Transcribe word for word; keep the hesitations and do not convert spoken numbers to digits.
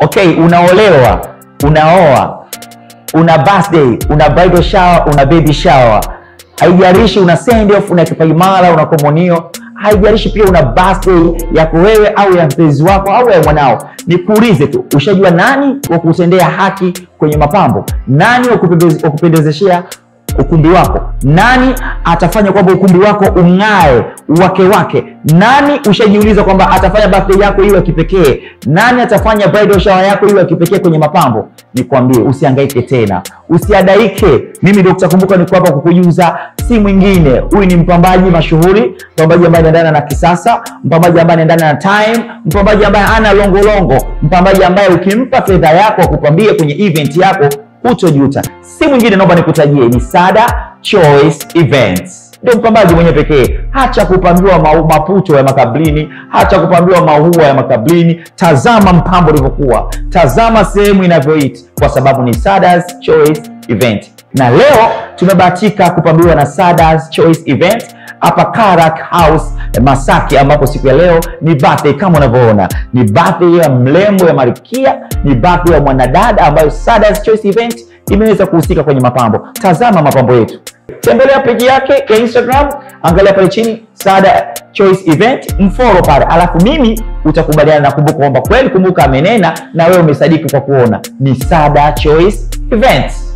Okay, unaolewa, unaoa, una birthday, una bridal shower, una baby shower. Haijalishi una send off, una kipaimara, una komunio. Haijalishi pia una birthday yako wewe au ya mpenzi wako au ya mwanao. Nikuulize tu, ushajua nani wa kutendea haki kwenye mapambo? Nani wa kupendezeshea ukumbi wako? Nani atafanya kwamba ukumbi wako ung'ae wake wake? Nani ushajiuliza kwamba atafanya birthday yako iwe kipekee? Nani atafanya bridal shower yako iwe kipekee kwenye mapambo? Nikwambie, usihangaike tena, usiadaike. Mimi Dokta Kumbuka niko hapa kukujuza, si mwingine. Huyu ni mpambaji mashuhuri, mpambaji ambaye anaendana na kisasa, mpambaji ambaye anaendana na time, mpambaji ambaye ana longo longo, mpambaji ambaye ukimpa fedha yako akupambie kwenye event yako hutojuta. Si mwingine, naomba nikutajie, ni Sada Choice Events. Ndio mpambaji mwenye pekee. Hacha kupambiwa maputo ya makablini, hacha kupambiwa maua ya makablini. Tazama mpambo ulivyokuwa, tazama sehemu inavyoiti, kwa sababu ni Sada's Choice Event. Na leo tumebahatika kupambiwa na Sada's Choice Event hapa Karak House Masaki, ambapo siku ya leo ni birthday. Kama unavyoona, ni birthday ya mlembo ya Marikia, ni birthday ya mwanadada ambayo Sada's Choice Event imeweza kuhusika kwenye mapambo. Tazama mapambo yetu. Tembelea page yake ya Instagram, angalia pale chini Sada Choice Event, mfollow pale. Alafu mimi utakubaliana na Kumbuka kwamba kweli Kumbuka amenena na wewe umesadiki kwa kuona ni Sada Choice Events.